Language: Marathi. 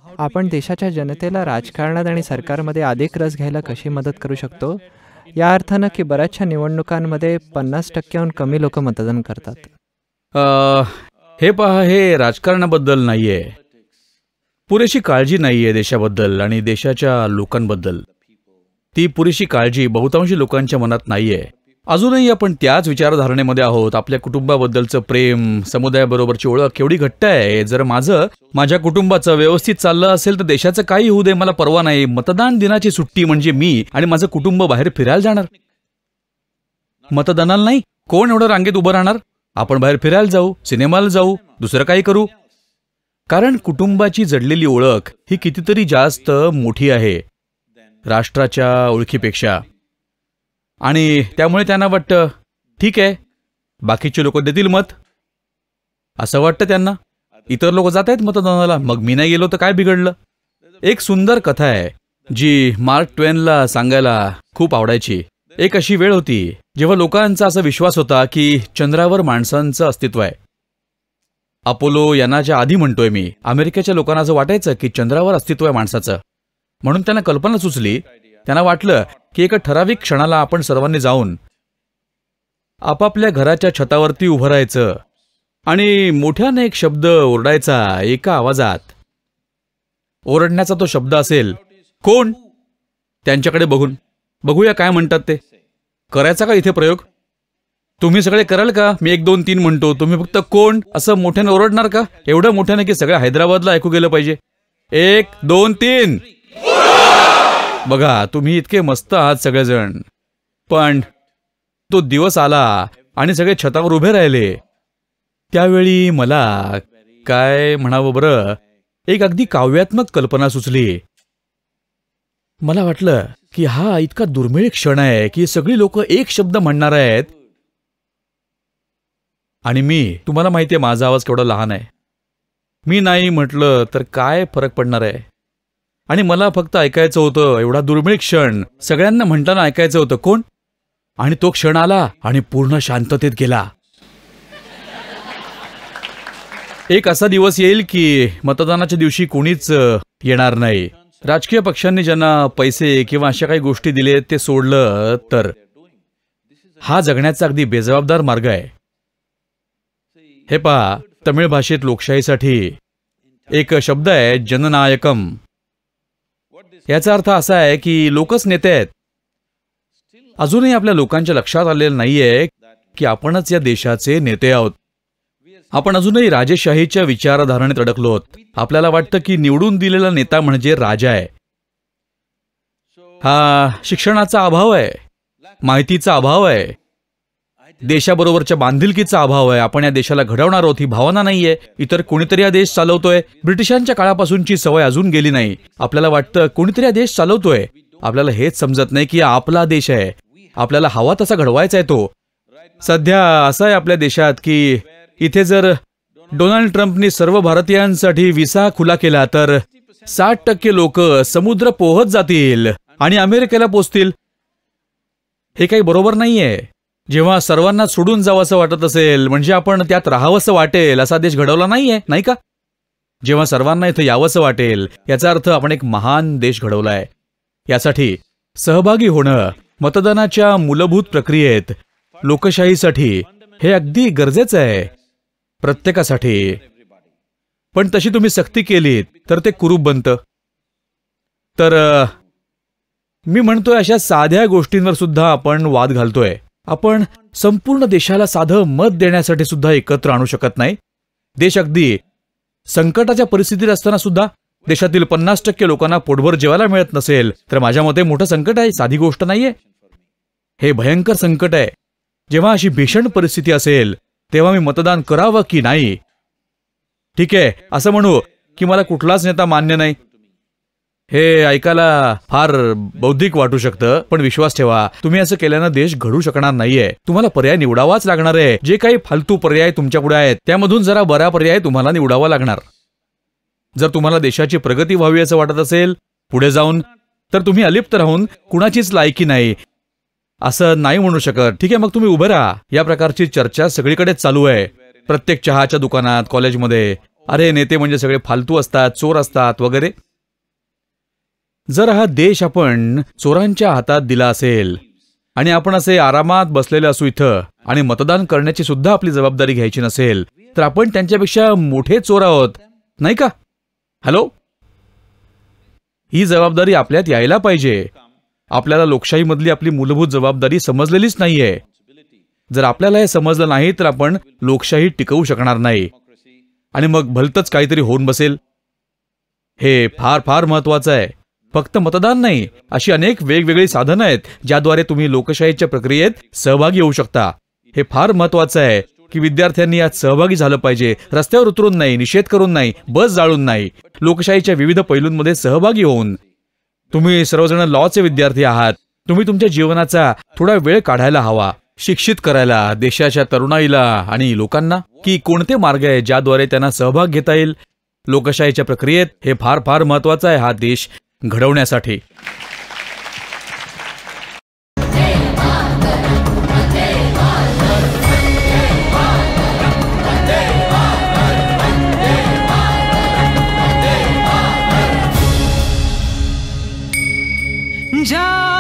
आपण देशाच्या जनतेला राजकारणात आणि सरकारमध्ये अधिक रस घ्यायला कशी मदत करू शकतो, या अर्थानं की बऱ्याचशा निवडणुकांमध्ये 50%हून कमी लोक मतदान करतात. हे पहा, हे राजकारणाबद्दल नाहीये. पुरेशी काळजी नाहीये देशाबद्दल आणि देशाच्या लोकांबद्दल. ती पुरेशी काळजी बहुतांशी लोकांच्या मनात नाहीये. अजूनही आपण त्याच विचारधारणेमध्ये आहोत. आपल्या कुटुंबाबद्दलचं प्रेम, समुदायाबरोबरची ओळख केवढी घट्ट आहे. जर माझ्या कुटुंबाचं व्यवस्थित चाललं असेल तर देशाचं काही होऊ दे, मला परवा नाही. मतदान दिनाची सुट्टी म्हणजे मी आणि माझं कुटुंब बाहेर फिरायला जाणार. मतदानाला नाही. कोण एवढं रांगेत उभं राहणार? आपण बाहेर फिरायला जाऊ, सिनेमाला जाऊ, दुसरं काही करू. कारण कुटुंबाची जडलेली ओळख ही कितीतरी जास्त मोठी आहे राष्ट्राच्या ओळखीपेक्षा. आणि त्यामुळे त्यांना वाटतं, ठीक आहे, बाकीचे लोक देतील मत, असं वाटतं त्यांना. इतर लोक जात आहेत मतदानाला, मग मी नाही गेलो तर काय बिघडलं. एक सुंदर कथा आहे जी मार्क ट्वेनला सांगायला खूप आवडायची. एक अशी वेळ होती जेव्हा लोकांचा असा विश्वास होता की चंद्रावर माणसांचं अस्तित्व आहे. अपोलो यानाच्या आधी म्हणतोय मी. अमेरिकेच्या लोकांना असं वाटायचं की चंद्रावर अस्तित्व आहे माणसाचं. म्हणून त्यांना कल्पना सुचली. त्यांना वाटलं की एका ठराविक क्षणाला आपण सर्वांनी जाऊन आपापल्या घराच्या छतावरती उभं राहायचं आणि मोठ्याने एक शब्द ओरडायचा एका आवाजात. ओरडण्याचा तो शब्द असेल, कोण? त्यांच्याकडे बघून, बघूया काय म्हणतात ते. करायचा का इथे प्रयोग? तुम्ही सगळे कराल का? मी 1 2 3 म्हणतो, तुम्ही फक्त कोण असं मोठ्याने ओरडणार का? एवढं मोठ्याने की सगळ्या हैदराबादला ऐकू गेलं पाहिजे. 1 2 3. बघा, तुम्ही इतके मस्त आहात सगळेजण. पण तो दिवस आला आणि सगळे छतावर उभे राहिले. त्यावेळी मला काय म्हणावं बरं, एक अगदी काव्यात्मक कल्पना सुचली. मला वाटलं की हा इतका दुर्मिळ क्षण आहे की सगळी लोक एक शब्द म्हणणार आहेत. आणि तुम्हाला माहिती आहे माझा आवाज केवढा लहान आहे. मी नाही म्हटलं तर काय फरक पडणार आहे. आणि मला फक्त ऐकायचं होतं एवढा दुर्मिळ क्षण, सगळ्यांना म्हणताना ऐकायचं होतं, कोण? आणि तो क्षण आला आणि पूर्ण शांततेत गेला. एक असा दिवस येईल की मतदानाच्या दिवशी कोणीच येणार नाही. राजकीय पक्षांनी ज्यांना पैसे किंवा अशा काही गोष्टी दिले ते सोडलं तर. हा जगण्याचा अगदी बेजबाबदार मार्ग आहे. हे पहा, तमिळ भाषेत लोकशाहीसाठी एक शब्द आहे, जननायकम. याचा अर्थ असा आहे की लोकच नेते आहेत. अजूनही आपल्या लोकांच्या लक्षात आलेलं नाहीये की आपणच या देशाचे नेते आहोत. आपण अजूनही राजेशाहीच्या विचारधारणेत अडकलोत. आपल्याला वाटतं की निवडून दिलेला नेता म्हणजे राजा आहे. हा शिक्षणाचा अभाव आहे, माहितीचा अभाव आहे, देशाबरोबरच्या बांधिलकीचा अभाव आहे. आपण या देशाला घडवणार आहोत ही भावना नाहीये. इतर कोणीतरी हा देश चालवतोय. ब्रिटिशांच्या काळापासूनची सवय अजून गेली नाही. आपल्याला वाटतं कोणीतरी हा देश चालवतोय. आपल्याला हेच समजत नाही की आपला देश आहे, आपल्याला हवा तसा घडवायचा आहे तो. सध्या असं आहे आपल्या देशात की इथे जर डोनाल्ड ट्रम्पनी सर्व भारतीयांसाठी व्हिसा खुला केला तर 60% लोक समुद्र पोहत जातील आणि अमेरिकेला पोचतील. हे काही बरोबर नाहीये. जेव्हा सर्वांना सोडून जावंसं वाटत असेल म्हणजे आपण त्यात राहावंसं वाटेल असा देश घडवला नाहीये, नाही का? जेव्हा सर्वांना इथं यावंसं वाटेल याचा अर्थ आपण एक महान देश घडवलाय. यासाठी सहभागी होणं मतदानाच्या मूलभूत प्रक्रियेत लोकशाहीसाठी हे अगदी गरजेचं आहे प्रत्येकासाठी. पण तशी तुम्ही सक्ती केलीत तर ते कुरूप बनतं. तर मी म्हणतोय अशा साध्या गोष्टींवर सुद्धा आपण वाद घालतोय. आपण संपूर्ण देशाला साधं मत देण्यासाठी सुद्धा एकत्र आणू शकत नाही. देश अगदी संकटाच्या परिस्थितीत असताना सुद्धा देशातील 50% लोकांना पोटभर जेवायला मिळत नसेल तर माझ्या मते मोठं संकट आहे, साधी गोष्ट नाहीये. हे भयंकर संकट आहे. जेव्हा अशी भीषण परिस्थिती असेल तेव्हा मी मतदान करावं की नाही? ठीक आहे, असं म्हणू की मला कुठलाच नेता मान्य नाही. हे ऐकायला फार बौद्धिक वाटू शकतं, पण विश्वास ठेवा, तुम्ही असं केल्यानं देश घडू शकणार नाहीये. तुम्हाला पर्याय निवडावाच लागणार आहे. जे काही फालतू पर्याय तुमच्यापुढे आहेत त्यामधून जरा बरा पर्याय तुम्हाला निवडावा लागणार. जर तुम्हाला देशाची प्रगती व्हावी असं वाटत असेल पुढे जाऊन, तर तुम्ही अलिप्त राहून कुणाचीच लायकी नाही असं नाही म्हणू शकत. ठीक आहे, मग तुम्ही उभे राहा. या प्रकारची चर्चा सगळीकडेच चालू आहे. प्रत्येक चहाच्या दुकानात, कॉलेजमध्ये अरे नेते म्हणजे सगळे फालतू असतात, चोर असतात वगैरे. जर हा देश आपण चोरांच्या हातात दिला असेल आणि आपण असे आरामात बसलेले असू इथं आणि मतदान करण्याची सुद्धा आपली जबाबदारी घ्यायची नसेल, तर आपण त्यांच्यापेक्षा मोठे चोर आहोत, नाही का? हॅलो, ही जबाबदारी आपल्यात यायला पाहिजे. आपल्याला लोकशाहीमधली आपली मूलभूत जबाबदारी समजलेलीच नाहीये. जर आपल्याला हे समजलं नाही तर आपण लोकशाही टिकवू शकणार नाही आणि मग भलतंच काहीतरी होऊन बसेल. हे फार फार महत्वाचं आहे. फक्त मतदान नाही, अशी अनेक वेगवेगळी साधनं आहेत ज्याद्वारे तुम्ही लोकशाहीच्या प्रक्रियेत सहभागी होऊ शकता. हे फार महत्वाचं आहे की विद्यार्थ्यांनी यात सहभागी झालं पाहिजे. रस्त्यावर उतरून नाही, निषेध करून नाही, बस जाळून नाही, लोकशाहीच्या विविध पैलूंमध्ये सहभागी होऊन. तुम्ही सर्वजण लॉचे विद्यार्थी आहात. तुम्ही तुमच्या जीवनाचा थोडा वेळ काढायला हवा, शिक्षित करायला देशाच्या तरुणाईला आणि लोकांना की कोणते मार्ग आहे ज्याद्वारे त्यांना सहभाग घेता येईल लोकशाहीच्या प्रक्रियेत. हे फार फार महत्वाचं आहे हा देश घडवण्यासाठी. जा